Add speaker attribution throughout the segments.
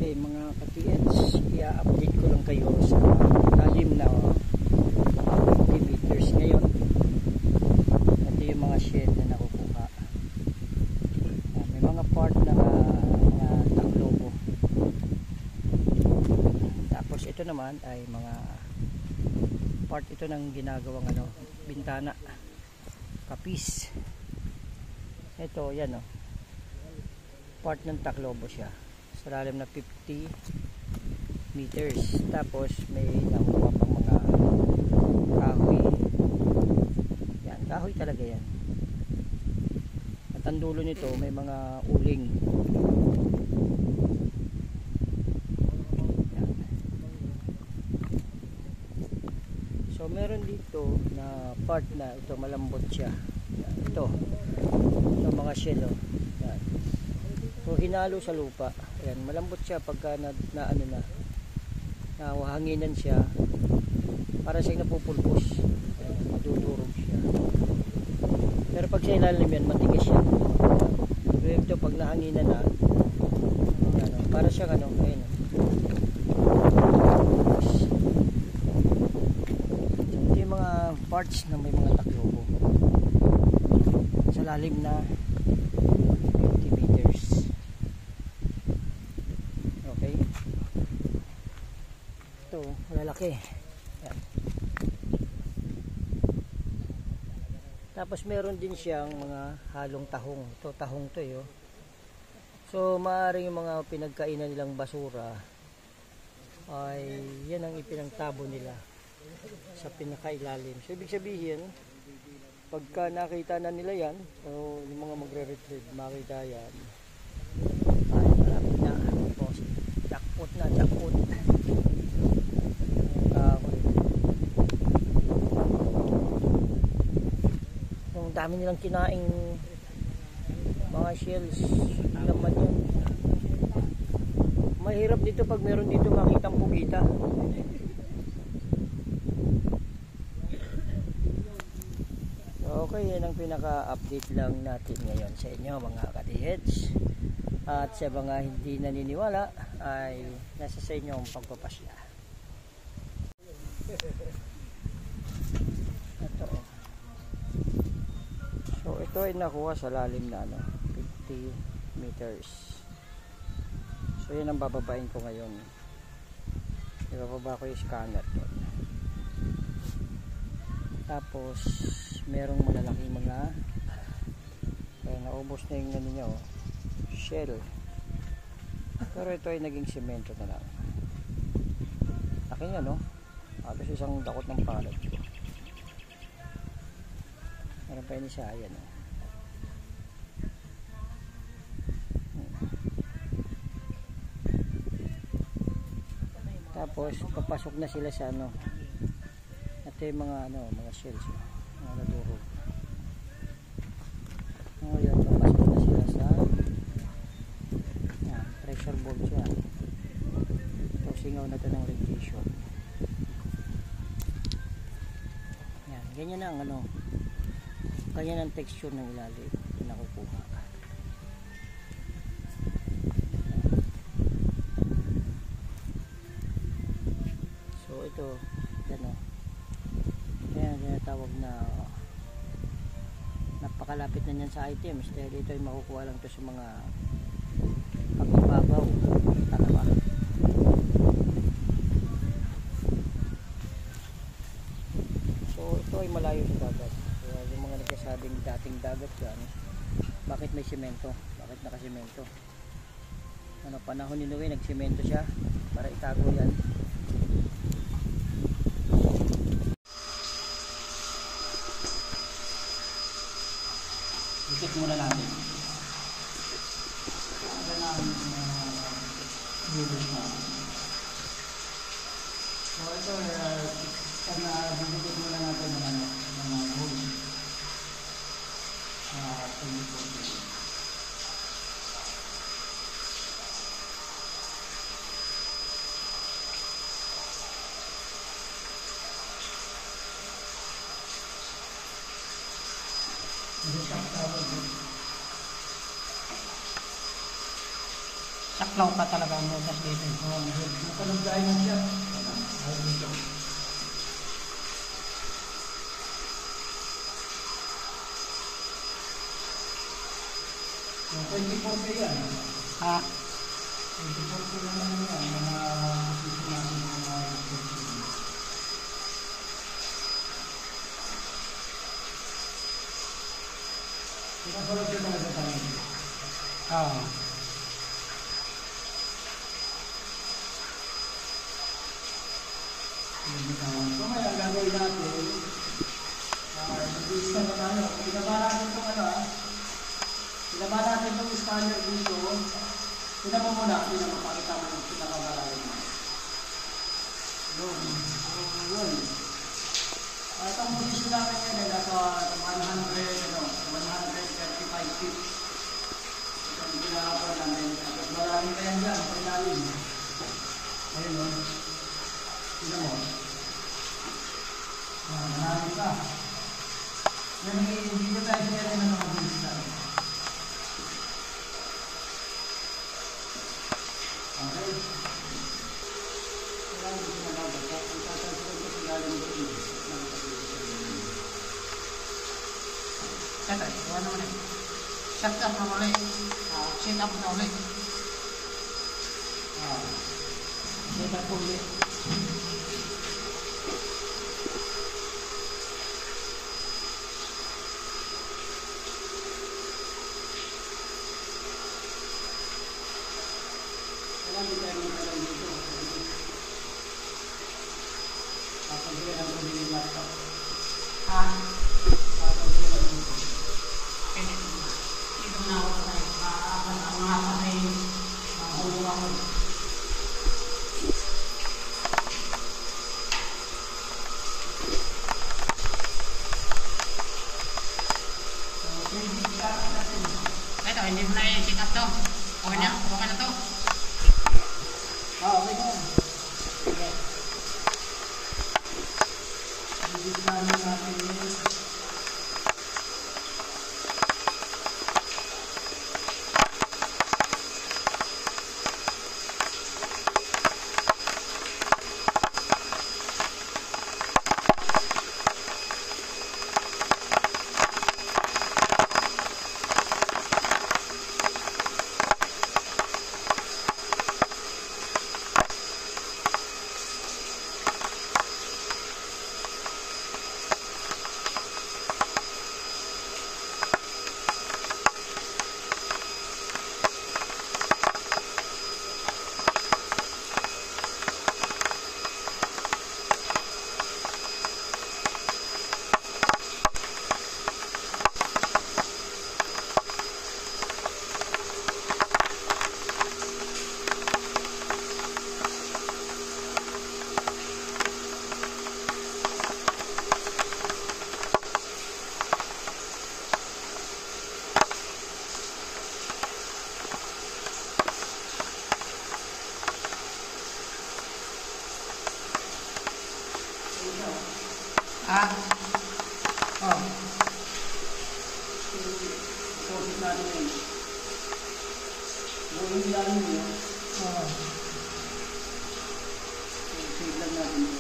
Speaker 1: Okay mga ka-TH, i-update ko lang kayo sa lalim na 50 meters ngayon. Ito yung mga shell na nakukuha. May mga part na mga taklobo. Tapos ito naman ay mga part ito ng ginagawang bintana, kapis. Ito yan part ng taklobo siya sa lalim na 50 meters. Tapos may nakuha pang mga kahoy. Yan, kahoy talaga yan. At ang dulo nito may mga uling. Yan. So meron dito na part na ito malambot siya. Yan, ito mga shell. Yan. So hinalo sa lupa. Ayan, malambot siya pagka nahanginan siya, para siyang napupulbos. Ayan, madudurog siya. Pero pag sa ilalim yan, matigas siya. Pero ito pag nahanginan na, ayan, para siyang ayan. So ito yung mga parts na may mga taklobo sa lalim na 50 meters. Malalaki. Yan. Tapos meron din siyang mga halong tahong. Ito tahong to So maaaring yung mga pinagkainan nilang basura ay yan ang ipinangtabo nila sa pinakailalim. So ibig sabihin pagka nakita na nila yan, o yung mga magre-retrieve makita yan, ay malapit na. Jackpot na, jackpot. Ang dami nilang kinaing mga shells naman yun. Mahirap dito pag meron dito makitang pugita. Okay, yan ang pinaka-update lang natin ngayon sa inyo mga ka-TH. At sa mga hindi naniniwala ay nasa sa inyo ang pagpapasya. So ito ay nakuha sa lalim na 50 meters. So yan ang bababain ko ngayon. Ibababa ko yung scanner doon. Tapos merong malalaking mga naubos na yung niya shell. Pero ito ay naging semento na lang. Laki niya halos isang dakot ng palad. Meron pa yun siya, ayan Tapos papasok na sila sa ito yung mga shells, mga nadurog. Ngayon papasok na sila sa pressure board siya. Ito singaw na ito ng radiation. Yan, ganyan ang ganyan ang texture ng ilalim na nakukuha. So ito yan tinatawag na napakalapit na yan sa items dahil ito ay makukuha lang ito sa mga pagbabaw talawa. So ito ay malayo sa dagat. Kaya yung mga nagkasabing dating dagat yan, bakit may semento? Bakit nakasemento? Panahon ni Noe nagsemento siya para itago yan. Ikit muna natin. So ito bibigit muna natin ng mga gold.
Speaker 2: Saklaw ka talaga ang butas dito.
Speaker 1: Natanong tayo ng siya. Ay, dito. Yung 24K yan.
Speaker 2: Ha?
Speaker 1: 24K naman yan. Mga position natin ng mga position. Pinapalag siya talaga tayo.
Speaker 2: Oo.
Speaker 1: So ngayon, ang gagawin natin, mag-i-scan na tayo. Pinaba natin itong pinaba natin itong scanner dito. Pinaba muna, pinapapakita mo yung pinakabalayan mo. Yun. Itong position natin yan ay nasa 135 feet. Itong pinakabal namin. At maraming pa yan dyan, paglalim. Ayun o. Tignan mo. Marami pa. Dito tayo siya rin na nakabilis tayo. Okay. Kailangan dito na nabagsak. Ang tatansin ko sa galing dito.
Speaker 2: Ito, iwan naman eh. Set up na ulit. Set up na ulit.
Speaker 1: Set up ulit. Hindi tayo magkalang dito. Papagyan ang pwede yung laptop.
Speaker 2: Ha?
Speaker 1: Papagyan ang dito.
Speaker 2: Dito na ako tayo. Ang mga patay. Mahulong ako. Ito, hindi mo na i-sit up to. Okay na? Okay na to?
Speaker 1: Okay na. Okay. Bibigyan natin yun.
Speaker 2: Ah. Oh.
Speaker 1: Focus natin yun. Gawin natin yun.
Speaker 2: Oh.
Speaker 1: Save lang natin yun.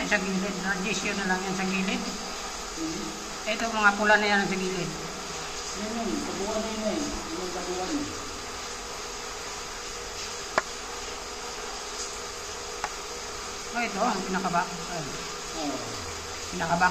Speaker 2: yan sa gilid. Adjust na lang yan sa gilid. Ito mga pula na yan sa gilid.
Speaker 1: Yan yun, kabuuan na yun eh. Yung kabuuan.
Speaker 2: Oh, ito ang pinaka-box. Pinaka-box.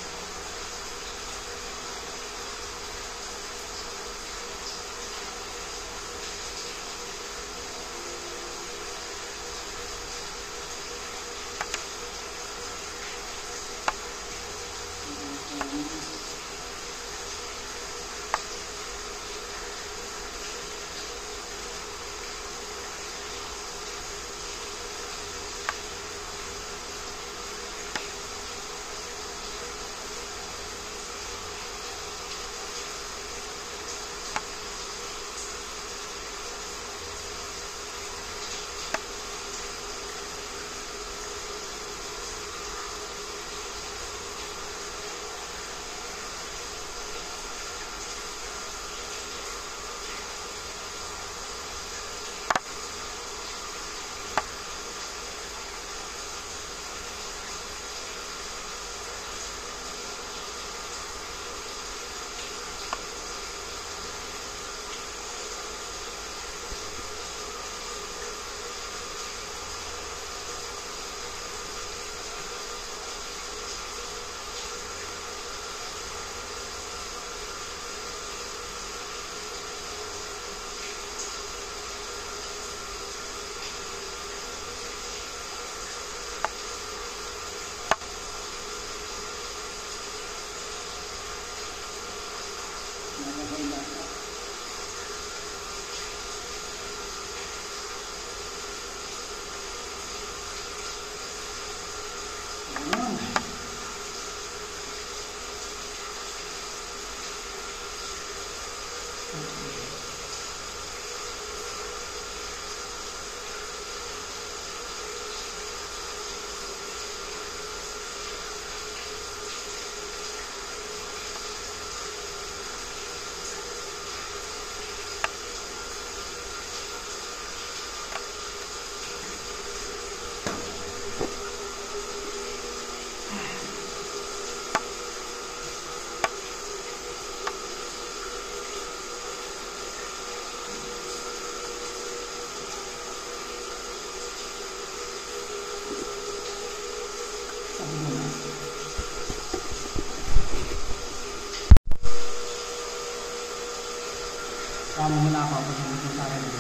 Speaker 1: Tama mo na ako pag hindi sa akin.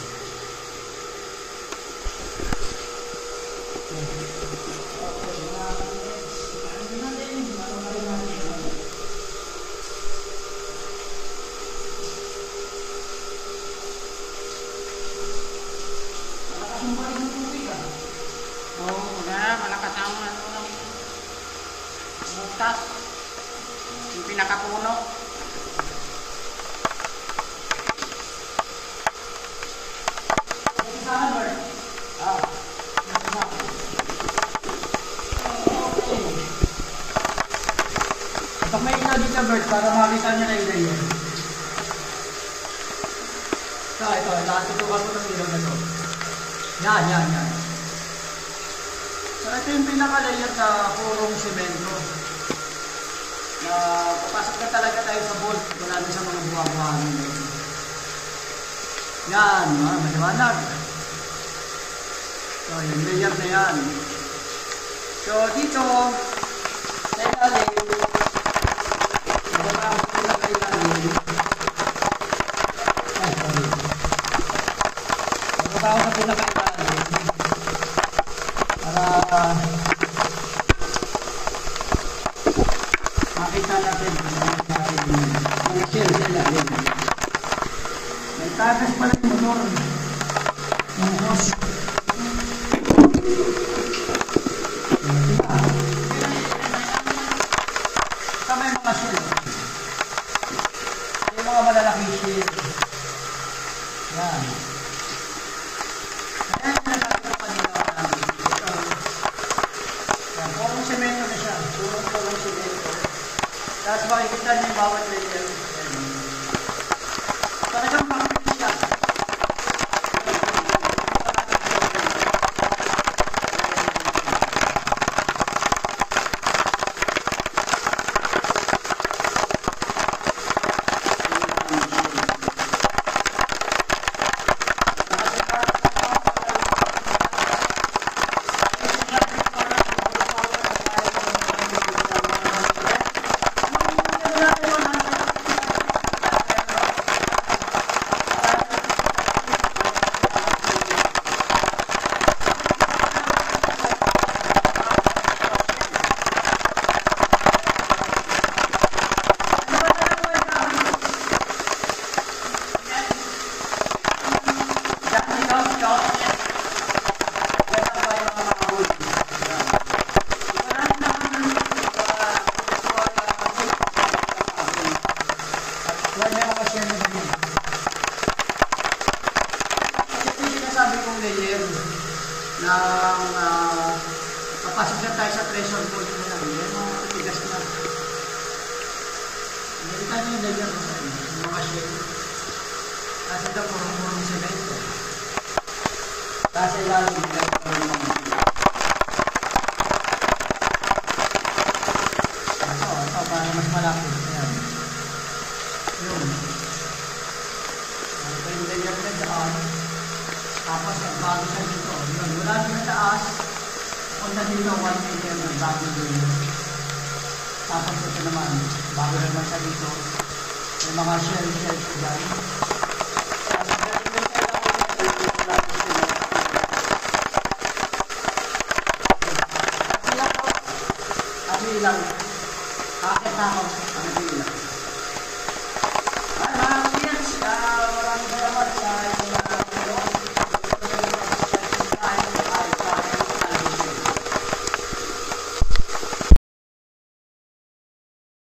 Speaker 2: Malakas ang butas. Yung pinakapuno.
Speaker 1: Pag may ilaw dito, Bert, para makita nyo na ilaw yun. Ito, nakatutukan ko ng ilaw na ito. Yan. So, ito yung pinaka-layer sa purong semento. Na papasok na talaga tayo sa bolt. Wala na sa mga buwa-buwahan. Yan, maliwanag. So, yung layer na yan. So, dito, sa ilalim, Pagkatao sa pinaka-ilalim para makita natin mga shell sa ilalim. May tagas pala yung motor. Yung hose. Ito may mga shell. Yung mga malalaking shell. Yan. Ayan yung nagkakita pa nila namin. Yan, purong semento na siya. Purong semento. Tapos makikita niyo yung bawat layer. Talagang makikita siya.
Speaker 3: share na ganyan. Ito yung sinasabi kong layer ng papasok na tayo sa treasure vault na lang. Yan mga tigas na. Nakita niyo yung layer sa inyo, yung mga share. Kasi ito purong-purong semento. Kasi ilalim nila ito yung mga ito, para mas malapit. Ayan. Yun. Ito yung layer na daan. Tapos ang bago na dito. Yun. Mula dito sa taas. Punta dito 1 meter ng bago dito. Tapos ito naman. Bago naman sa dito. May mga shell dyan. Kasi lang. Akit na ako. Ang nagbilang.